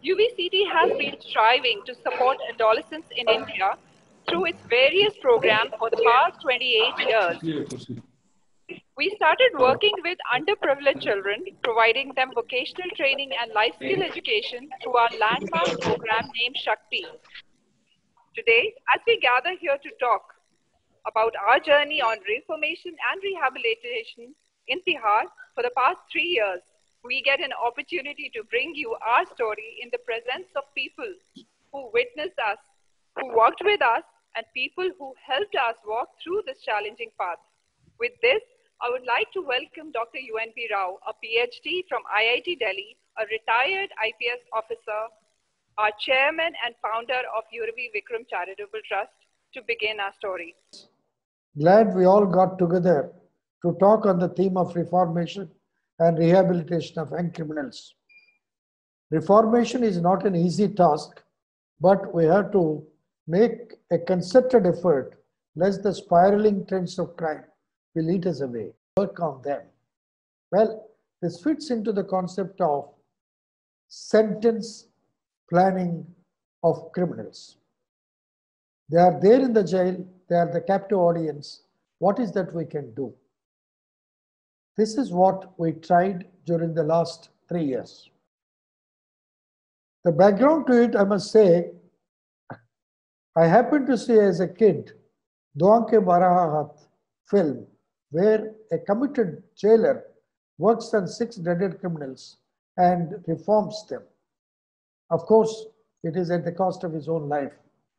UVCT has been striving to support adolescents in India through its various programs for the past 28 years. We started working with underprivileged children, providing them vocational training and life skill education through our landmark program named Shakti. Today, as we gather here to talk about our journey on reformation and rehabilitation in Tihar for the past 3 years, we get an opportunity to bring you our story in the presence of people who witnessed us, who worked with us, and people who helped us walk through this challenging path. With this, I would like to welcome Dr. UNP Rao, a PhD from IIT Delhi, a retired IPS officer, our chairman and founder of Uravi Vikram Charitable Trust, to begin our story. Glad we all got together to talk on the theme of reformation and rehabilitation of young criminals. Reformation is not an easy task, but we have to make a concerted effort lest the spiraling trends of crime will lead us away. Work on them. Well, this fits into the concept of sentence planning of criminals. They are there in the jail, they are the captive audience. What is that we can do? This is what we tried during the last 3 years. The background to it, I must say, I happened to see as a kid Duan Ke Baraha Hath film, where a committed jailer works on 6 dreaded criminals and reforms them. Of course, it is at the cost of his own life.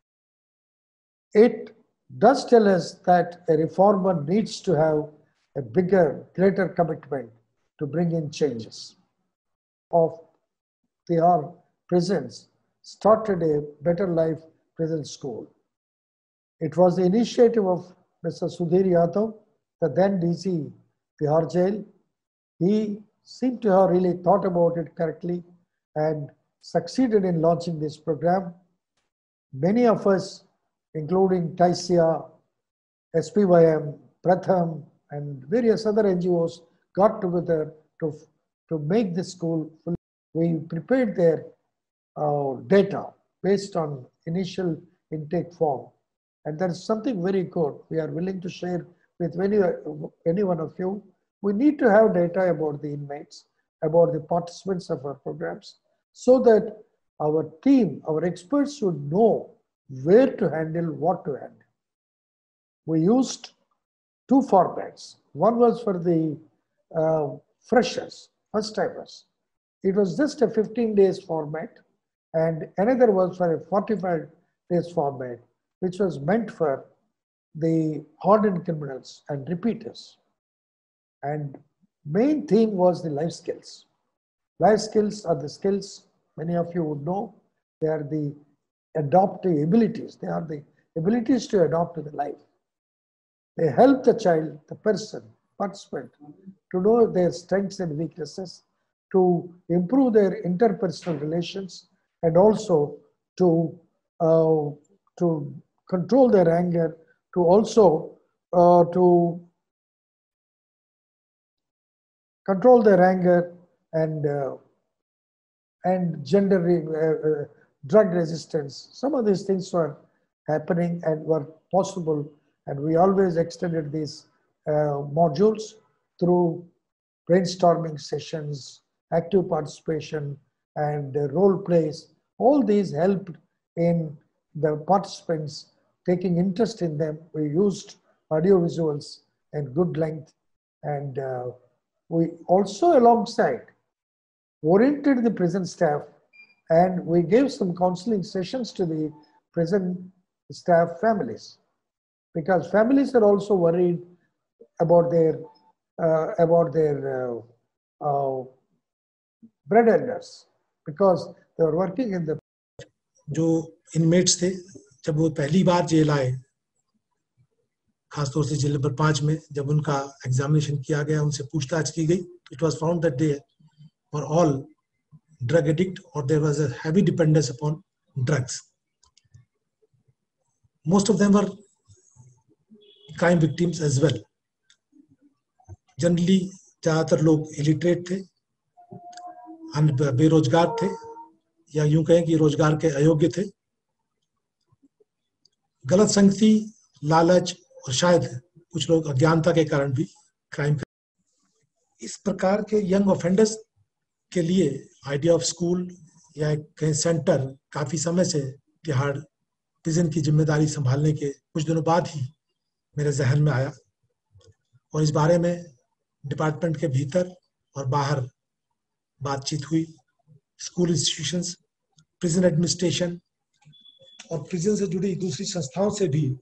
It does tell us that a reformer needs to have a bigger, greater commitment to bring in changes. Of Tihar prisons started a Better Life Prison School. It was the initiative of Mr. Sudhir Yadav, the then DC Tihar Jail. He seemed to have really thought about it correctly and succeeded in launching this program. Many of us, including Taisia, SPYM, Pratham, and various other NGOs, got together to make this school full. We prepared their data based on initial intake form. And there is something very good we are willing to share with any one of you. We need to have data about the inmates, about the participants of our programs, so that our team, our experts should know where to handle, what to handle. We used 2 formats. One was for the freshers, first timers. It was just a 15 days format, and another was for a 45 days format, which was meant for the hardened criminals and repeaters. And main theme was the life skills. Life skills are the skills many of you would know. They are the adaptive abilities. They are the abilities to adapt to the life. They help the child, the person, participant, to know their strengths and weaknesses, to improve their interpersonal relations, and also to control their anger, to also to control their anger and gender drug resistance. Some of these things were happening and were possible, and we always extended these modules through brainstorming sessions, active participation, and role plays. All these helped in the participants taking interest in them. We used audio visuals and good length, and we also alongside oriented the prison staff, and we gave some counseling sessions to the prison staff families, because families are also worried about their bread earners, because they were working in the. जो inmates थे, जब वो पहली बार jail आए, खासतौर से jail number 5 में, जब उनका एग्जामिनेशन किया गया, उनसे पूछताछ की गई, it was found that they were all drug addict or there was a heavy dependence upon drugs. Most of them were crime victims as well. Generally, ज़्यादातर लोग illiterate थे, बेरोजगार थे, या यूं कहें कि रोजगार के अयोग्य थे। गलत संगति, लालच और शायद कुछ लोग अज्ञानता के कारण भी क्राइम कर। इस प्रकार के यंग ऑफेंडर्स के लिए आइडिया ऑफ स्कूल या कहीं सेंटर काफी समय से तिहाड़ प्रिजन की जिम्मेदारी संभालने के कुछ दिनों बाद ही मेरे जहन में आया, और इस बारे में डिपार्टमेंट के भीतर और बाहर बातचीत हुई। स्कूल इंस्टीट्यूशंस, प्रिजन एडमिनिस्ट्रेशन और प्रिजन से जुड़ी दूसरी संस्थाओं से भी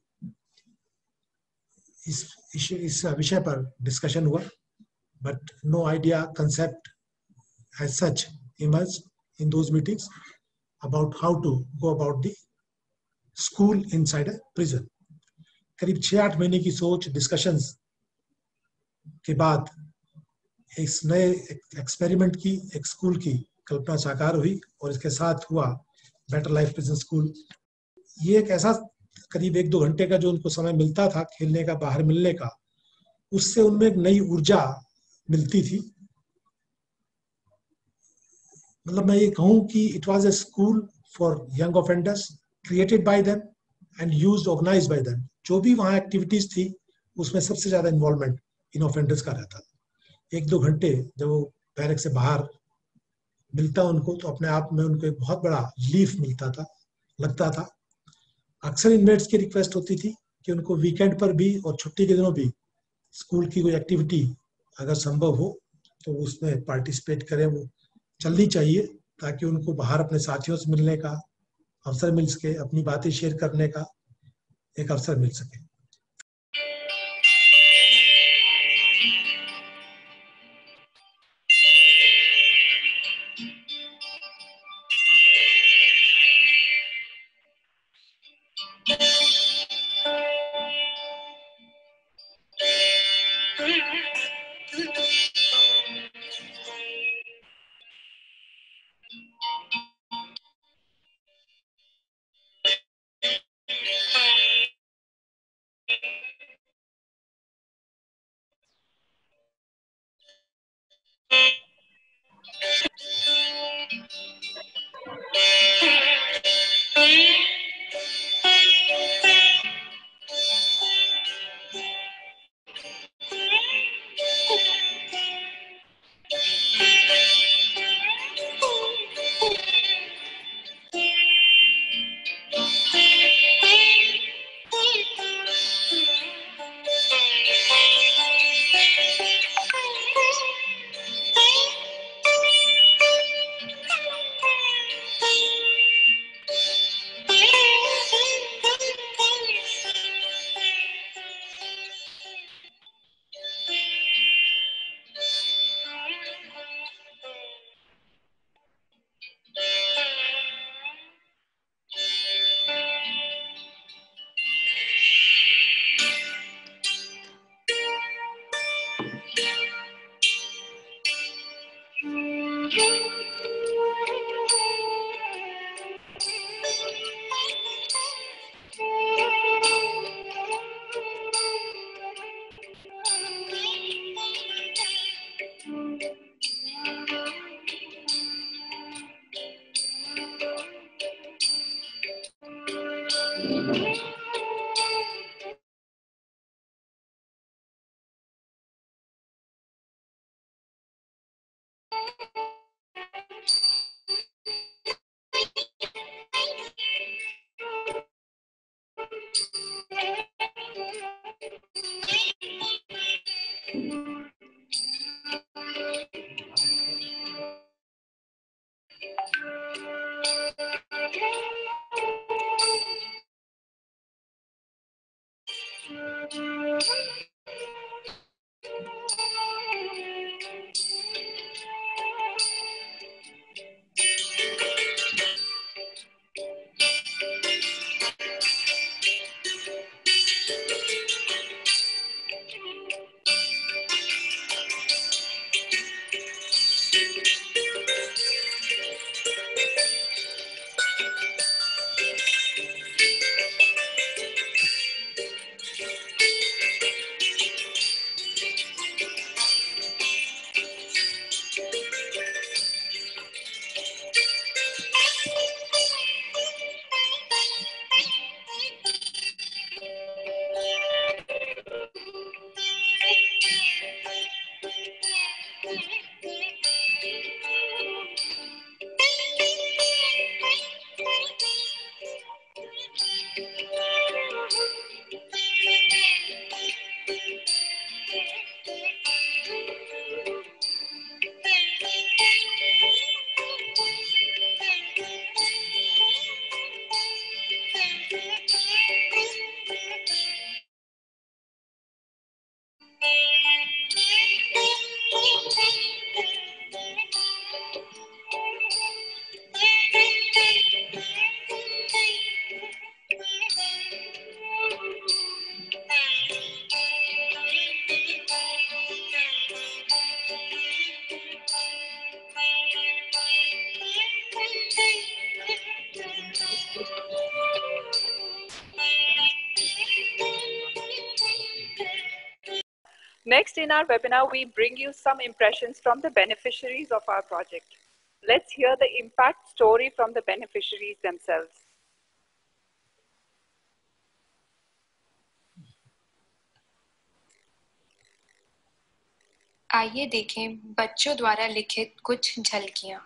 इस विषय पर डिस्कशन हुआ, but no idea concept as such emerged in those meetings about how to go about the school inside a prison. करीब 6-8 महीने की सोच, डिस्कशंस के बाद इस नए एक्सपेरिमेंट की, एक स्कूल की कल्पना साकार हुई, और इसके साथ हुआ बेटर लाइफ प्रिजन स्कूल। ये एक ऐसा करीब 1-2 घंटे का जो उनको समय मिलता था खेलने का, बाहर मिलने का, उससे उनमें एक नई ऊर्जा मिलती थी। मतलब मैं ये कहूँ कि it was a school for young offenders created by them and used, organised by them. जो भी वहाँ एक्टिविटीज थी उसमें सबसे ज्यादा इन्वॉल्वमेंट इन ऑफेंडर्स का रहता था। 1-2 घंटे जब वो बैरक से बाहर मिलता उनको, तो अपने आप में उनको एक बहुत बड़ा रिलीफ मिलता था, लगता था। अक्सर इनमेट्स की रिक्वेस्ट होती थी कि उनको वीकेंड पर भी और छुट्टी के दिनों भी स्कूल की कोई एक्टिविटी अगर संभव हो तो उसमें पार्टिसिपेट करें, वो चलनी चाहिए, ताकि उनको बाहर अपने साथियों से मिलने का अवसर मिल सके, अपनी बातें शेयर करने का एक अवसर मिल सके। Next in our webinar, we bring you some impressions from the beneficiaries of our project. Let's hear the impact story from the beneficiaries themselves. आइए देखें बच्चों द्वारा लिखित कुछ झलकियां।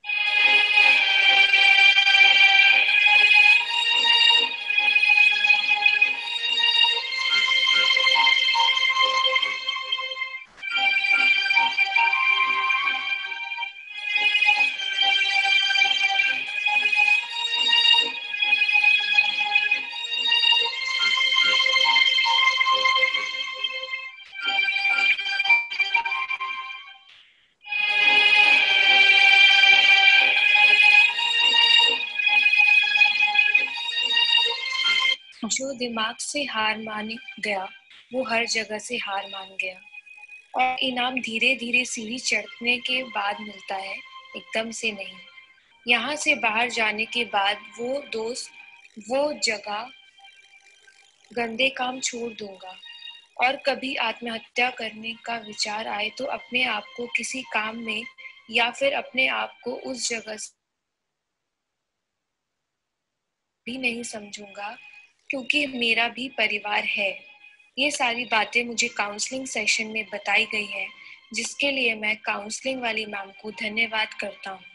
जो दिमाग से हार मान गया वो हर जगह से हार मान गया, और इनाम धीरे धीरे सीढ़ी चढ़ने के बाद मिलता है, एकदम से नहीं। यहाँ से बाहर जाने के बाद वो दोस्त, वो जगह, गंदे काम छोड़ दूंगा। और कभी आत्महत्या करने का विचार आए तो अपने आप को किसी काम में या फिर अपने आप को उस जगह भी नहीं समझूंगा, क्योंकि मेरा भी परिवार है। ये सारी बातें मुझे काउंसलिंग सेशन में बताई गई है, जिसके लिए मैं काउंसलिंग वाली मैम को धन्यवाद करता हूँ।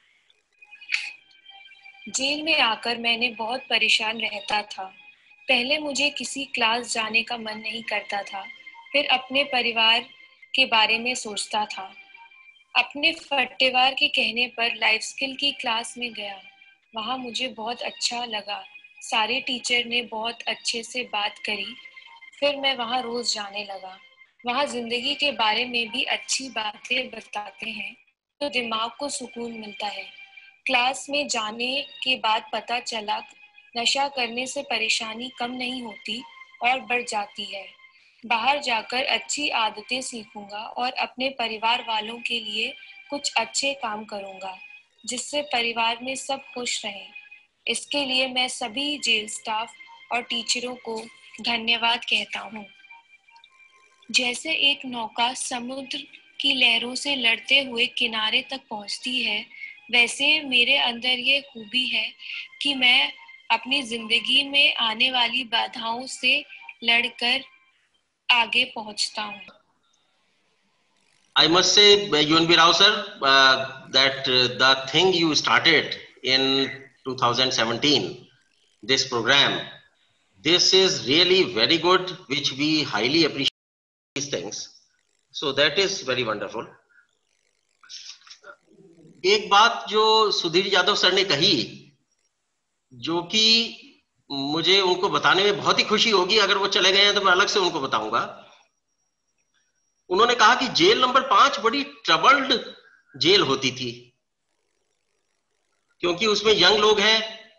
जेल में आकर मैंने बहुत परेशान रहता था। पहले मुझे किसी क्लास जाने का मन नहीं करता था, फिर अपने परिवार के बारे में सोचता था। अपने फट्टेवार के कहने पर लाइफ स्किल की क्लास में गया। वहाँ मुझे बहुत अच्छा लगा। सारे टीचर ने बहुत अच्छे से बात करी। फिर मैं वहाँ रोज जाने लगा। वहाँ जिंदगी के बारे में भी अच्छी बातें बताते हैं, तो दिमाग को सुकून मिलता है। क्लास में जाने के बाद पता चला नशा करने से परेशानी कम नहीं होती और बढ़ जाती है। बाहर जाकर अच्छी आदतें सीखूंगा और अपने परिवार वालों के लिए कुछ अच्छे काम करूंगा, जिससे परिवार में सब खुश रहें। इसके लिए मैं सभी जेल स्टाफ और टीचरों को धन्यवाद कहता हूँ। जैसे एक नौका समुद्र की लहरों से लड़ते हुए किनारे तक पहुँचती है, वैसे मेरे अंदर ये खूबी है कि मैं अपनी जिंदगी में आने वाली बाधाओं से लड़कर आगे पहुँचता हूँ। I must say, UNB Rao sir, that the thing you started in 2017, this program, this is really very good, which we highly appreciate these things. So that is very wonderful. एक बात जो सुधीर यादव सर ने कही, जो कि मुझे उनको बताने में बहुत ही खुशी होगी, अगर वो चले गए हैं तो मैं अलग से उनको बताऊंगा। उन्होंने कहा कि जेल नंबर 5 बड़ी ट्रबल्ड जेल होती थी, क्योंकि उसमें यंग लोग हैं,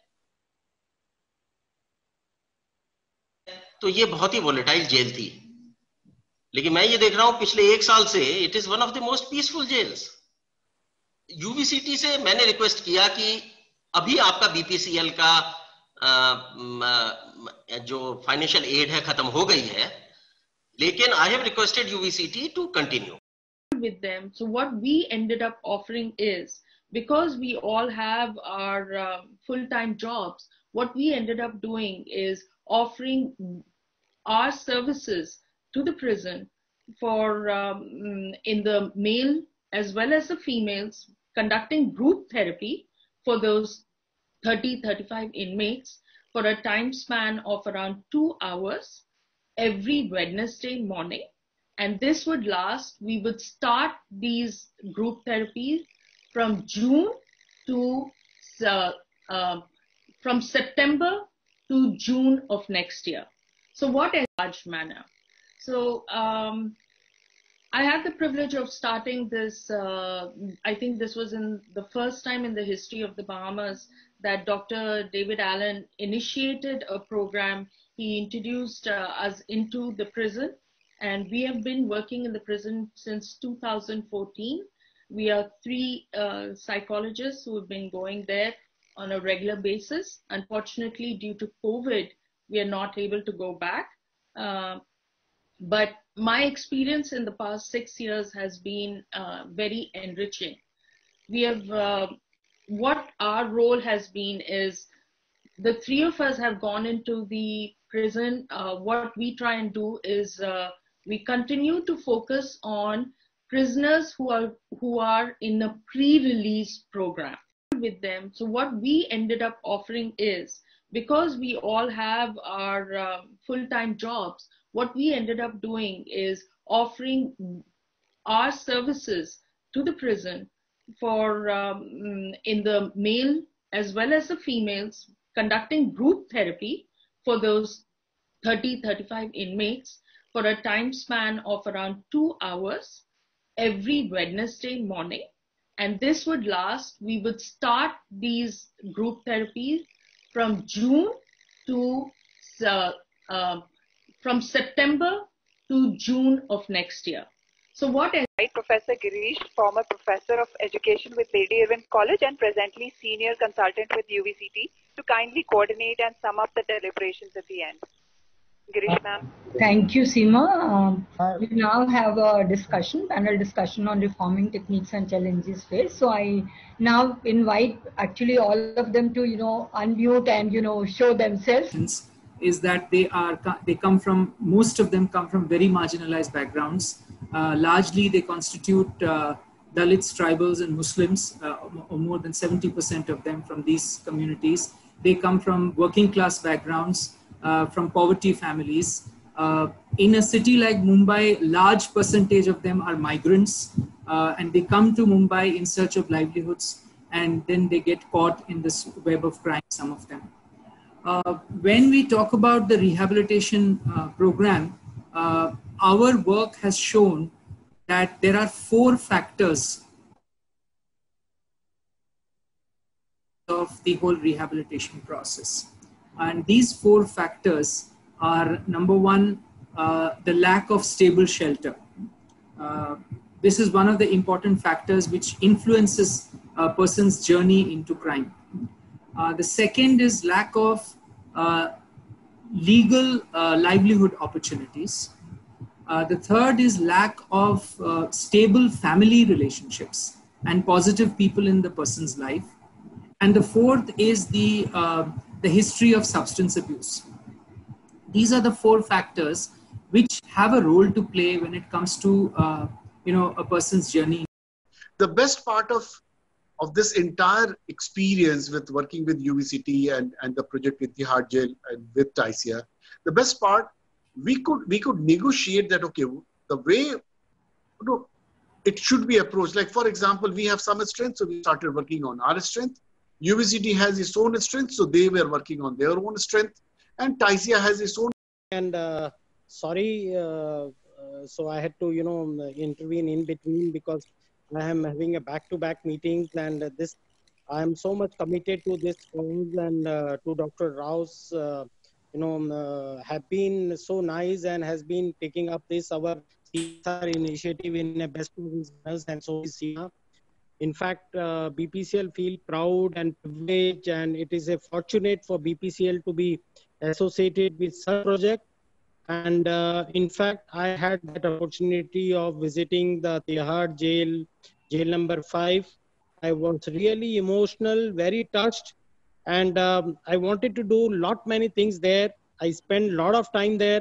तो ये बहुत ही वोलेटाइल जेल थी। लेकिन मैं ये देख रहा हूं पिछले 1 साल से it is one of the most peaceful jails. UVCT से मैंने रिक्वेस्ट किया कि अभी आपका बीपीसीएल का जो फाइनेंशियल एड है खत्म हो गई है, लेकिन I have requested UVCT to continue with them. So what we ended up offering is, because we all have our full-time jobs, what we ended up doing is offering our services to the prison for in the male as well as the females, conducting group therapy for those 30-35 inmates for a time span of around 2 hours every Wednesday morning. And this would last, we would start these group therapies from June to, from September to June of next year. So what is large manner? So I had the privilege of starting this, I think this was in the first time in the history of the Bahamas that Dr. David Allen initiated a program. He introduced us into the prison, and we have been working in the prison since 2014. We are 3 psychologists who have been going there on a regular basis. Unfortunately, due to COVID, we are not able to go back. But my experience in the past 6 years has been very enriching. We have, what our role has been is, the 3 of us have gone into the prison. What we try and do is we continue to focus on prisoners who are in a pre-release program with them. So what we ended up offering is, because we all have our full-time jobs, what we ended up doing is offering our services to the prison for in the male as well as the females, conducting group therapy for those 30-35 inmates for a time span of around 2 hours every Wednesday morning. And this would last, we would start these group therapies from June to, from September to June of next year. So what is Professor Girish, former professor of education with Lady Irwin College and presently senior consultant with UVCT, to kindly coordinate and sum up the deliberations at the end. Girish ma'am. Thank you, Seema. We now have a discussion, panel discussion on reforming techniques and challenges faced. So I now invite actually all of them to, unmute and, show themselves. Is that most of them come from very marginalized backgrounds. Largely they constitute Dalits, tribals and Muslims, or more than 70% of them from these communities. They come from working class backgrounds, from poverty families. In a city like Mumbai, large percentage of them are migrants, and they come to Mumbai in search of livelihoods, and then they get caught in this web of crime, some of them. When we talk about the rehabilitation program, our work has shown that there are 4 factors of the whole rehabilitation process. And these 4 factors are, number 1, the lack of stable shelter. This is one of the important factors which influences a person's journey into crime. The second is lack of legal livelihood opportunities. The third is lack of stable family relationships and positive people in the person's life. And the fourth is the history of substance abuse. These are the 4 factors which have a role to play when it comes to a person's journey. The best part of this entire experience with working with UVCT and the project with Tihar Jail and with TISIA, the best part, we could negotiate that, okay, the way it should be approached. Like, for example, we have some strength, so we started working on our strength. UVCT has its own strength, so they were working on their own strength. And TISIA has its own. And sorry, so I had to, intervene in between because I am having a back-to-back meetings, and I am so much committed to this cause, and to Dr. Rao's, have been so nice and has been taking up this our initiative in a best business, and so is Seema. In fact, BPCL feel proud and privileged, and it is a fortunate for BPCL to be associated with such project. And in fact, I had that opportunity of visiting the Tihar jail number 5. I was really emotional, very touched, and I wanted to do many things there. I spent a lot of time there,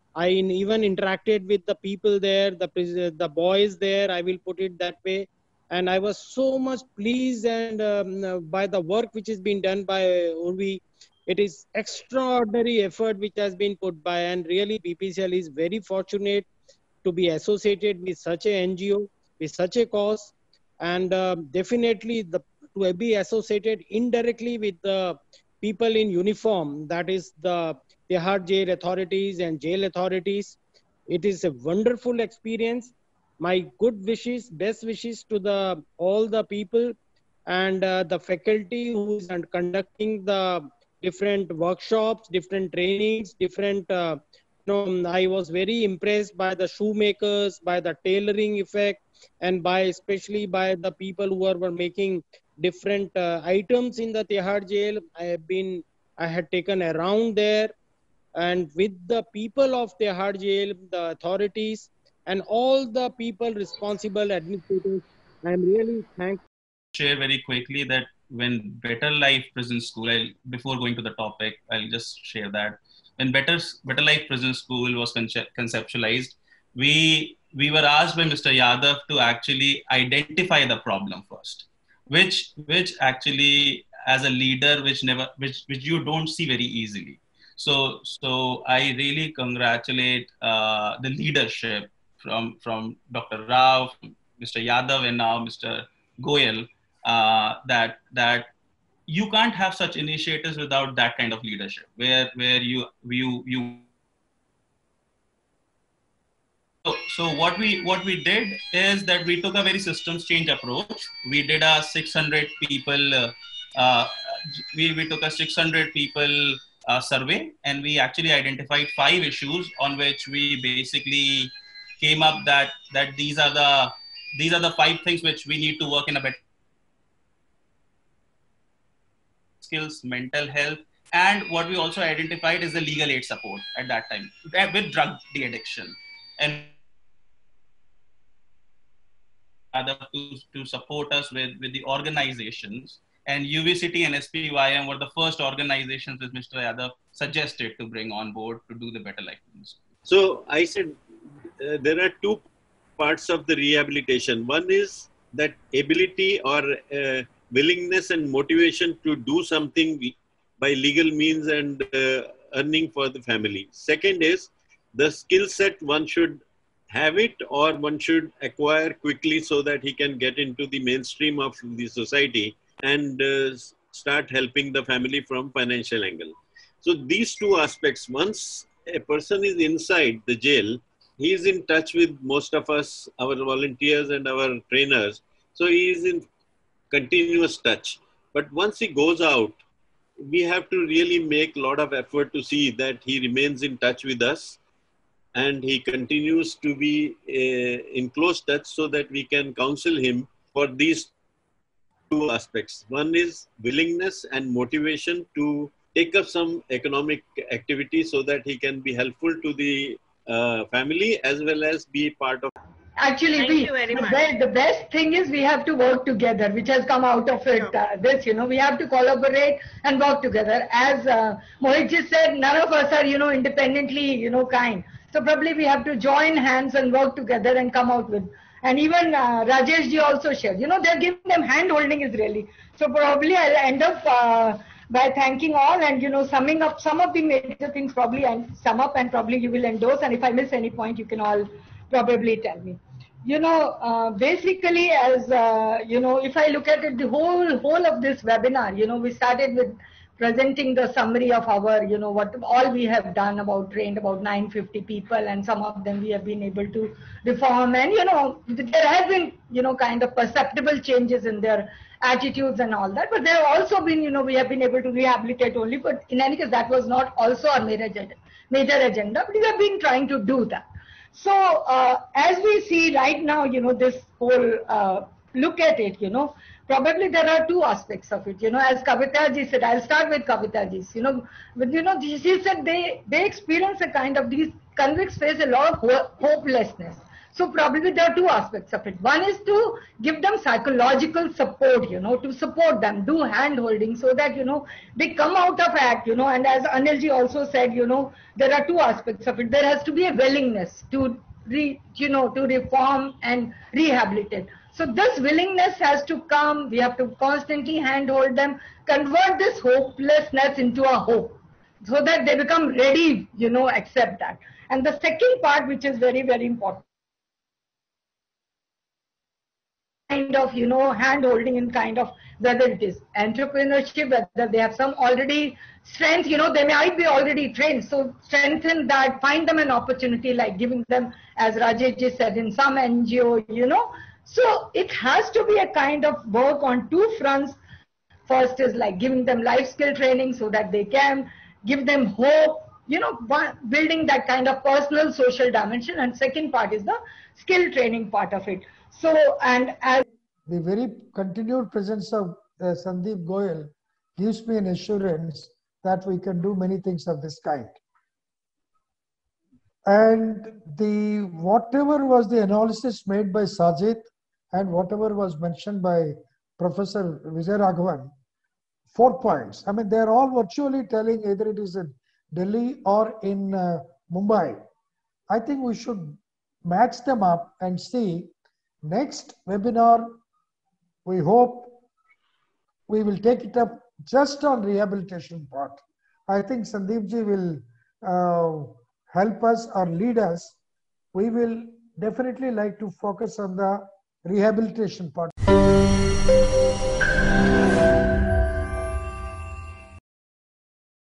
I even interacted with the people there, the boys there, I will put it that way. And I was so much pleased and by the work which has been done by Urvi. It is extraordinary effort which has been put by, and really BPCL is very fortunate to be associated with such a NGO, with such a cause, and definitely to be associated indirectly with the people in uniform, that is the Tihar jail authorities and jail authorities. It is a wonderful experience. My good wishes, best wishes to all the people and the faculty who is conducting the different workshops, different trainings, different I was very impressed by the shoemakers, by the tailoring effect, and by especially by the people who were making different items in the Tihar jail. I had taken a round there, and with the people of Tihar jail, the authorities, and all the people responsible administrators, I am really thankful. Share very quickly that when Better Life Prison School, before going to the topic, I'll just share that when Better Life Prison School was conceptualized, we were asked by Mr. Yadav to actually identify the problem first, which actually as a leader, which you don't see very easily. So I really congratulate the leadership from Dr. Rao, Mr. Yadav, and now Mr. Goyal, that you can't have such initiatives without that kind of leadership, where you. So what we did is that we took a very systems change approach. We did a 600 people. We took a 600 people survey, and we actually identified 5 issues on which we basically came up that these are the 5 things which we need to work in a better skills, mental health, and what we also identified is the legal aid support at that time with drug de-addiction, and to support us with the organizations. And UVCT and SPYM were the first organizations that Mr. Yadav suggested to bring on board to do the Better Life. So I said there are 2 parts of the rehabilitation. One is that ability or willingness and motivation to do something by legal means and earning for the family. Second is the skill set one should have it or one should acquire quickly so that he can get into the mainstream of the society and start helping the family from financial angle. So these 2 aspects, once a person is inside the jail, he is in touch with most of us, our volunteers and our trainers. So he is in continuous touch. But once he goes out, we have to really make a lot of effort to see that he remains in touch with us and he continues to be in close touch so that we can counsel him for these 2 aspects. One is willingness and motivation to take up some economic activity so that he can be helpful to the family as well as be part of. Actually, the best thing is we have to work together, which has come out of it. We have to collaborate and work together. As Mohit just said, none of us are, independently, kind. So probably we have to join hands and work together and come out with. And even Rajesh ji also shared, they're giving them hand holding is really. So probably I'll end up by thanking all and, summing up some of the major things probably and sum up and probably you will endorse. And if I miss any point, you can all probably tell me. Basically as, if I look at it, the whole of this webinar, we started with presenting the summary of our, what all we have done trained about 950 people, and some of them we have been able to reform. And, there has been, kind of perceptible changes in their attitudes and all that. But there have also been, we have been able to rehabilitate only. But in any case, that was not also our major agenda. But we have been trying to do that. So as we see right now, this whole look at it, probably there are 2 aspects of it. As Kavita ji said, I'll start with Kavita ji. She said they experience a kind of, these convicts face a lot of hopelessness. So probably there are two aspects of it. One is to give them psychological support, to support them, do hand holding so that, they come out of act, and as Anilji also said, there are two aspects of it. There has to be a willingness to to reform and rehabilitate. So this willingness has to come. We have to constantly handhold them, convert this hopelessness into a hope, so that they become ready, accept that. And the second part, which is very, very important, kind of, hand holding in kind of, whether it is entrepreneurship, whether they have some already strength, they might be already trained. So strengthen that, find them an opportunity, like giving them, as Rajesh ji said, in some NGO, So it has to be a kind of work on two fronts. First is like giving them life skill training so that they can give them hope, building that kind of personal social dimension. And second part is the skill training part of it. So, and as the very continued presence of Sandeep Goyal gives me an assurance that we can do many things of this kind. And whatever was the analysis made by Sajid and whatever was mentioned by Professor Vijay Raghavan, 4 points. I mean, they're all virtually telling either it is in Delhi or in Mumbai. I think we should match them up and see. Next webinar, we hope we will take it up just on rehabilitation part. I think Sandeep ji will help us or lead us. We will definitely like to focus on the rehabilitation part.